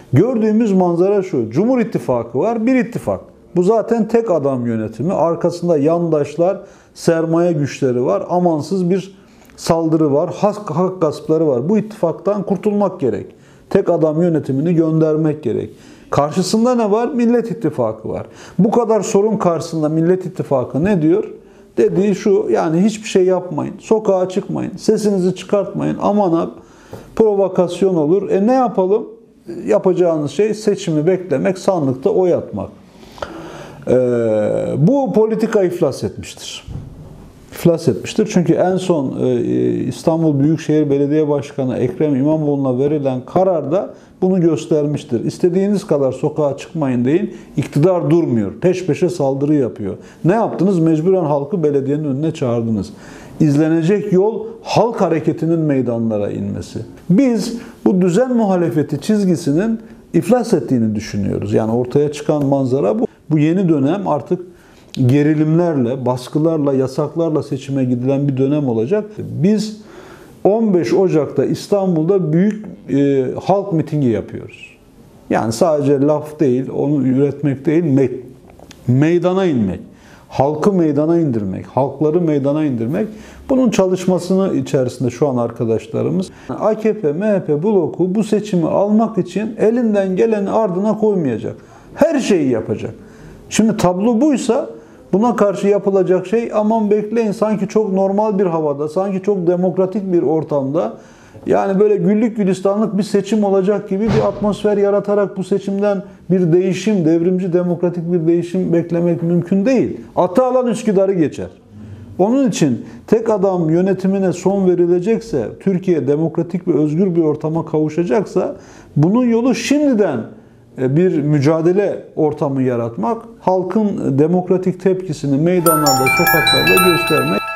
Gördüğümüz manzara şu. Cumhur İttifakı var, bir ittifak. Bu zaten tek adam yönetimi. Arkasında yandaşlar, sermaye güçleri var. Amansız bir saldırı var. Hak gaspları var. Bu ittifaktan kurtulmak gerek. Tek adam yönetimini göndermek gerek. Karşısında ne var? Millet İttifakı var. Bu kadar sorun karşısında Millet İttifakı ne diyor? Dediği şu, yani hiçbir şey yapmayın. Sokağa çıkmayın. Sesinizi çıkartmayın. Aman ha, provokasyon olur. Ne yapalım? Yapacağınız şey seçimi beklemek, sandıkta oy atmak. Bu politika iflas etmiştir. İflas etmiştir. Çünkü en son İstanbul Büyükşehir Belediye Başkanı Ekrem İmamoğlu'na verilen kararda bunu göstermiştir. İstediğiniz kadar sokağa çıkmayın deyin, iktidar durmuyor. Peş peşe saldırı yapıyor. Ne yaptınız? Mecburen halkı belediyenin önüne çağırdınız. İzlenecek yol halk hareketinin meydanlara inmesi. Biz bu düzen muhalefeti çizgisinin iflas ettiğini düşünüyoruz. Yani ortaya çıkan manzara bu. Bu yeni dönem artık gerilimlerle, baskılarla, yasaklarla seçime gidilen bir dönem olacak. Biz 15 Ocak'ta İstanbul'da büyük halk mitingi yapıyoruz. Yani sadece laf değil, onu üretmek değil, meydana inmek. Halkı meydana indirmek, halkları meydana indirmek. Bunun çalışmasını içerisinde şu an arkadaşlarımız. AKP, MHP bloku bu seçimi almak için elinden geleni ardına koymayacak. Her şeyi yapacak. Şimdi tablo buysa buna karşı yapılacak şey, aman bekleyin, sanki çok normal bir havada, sanki çok demokratik bir ortamda, yani böyle güllük gülistanlık bir seçim olacak gibi bir atmosfer yaratarak bu seçimden bir değişim, devrimci demokratik bir değişim beklemek mümkün değil. Atı alan Üsküdar'ı geçer. Onun için tek adam yönetimine son verilecekse, Türkiye demokratik ve özgür bir ortama kavuşacaksa, bunun yolu şimdiden bir mücadele ortamı yaratmak, halkın demokratik tepkisini meydanlarda, sokaklarda göstermek.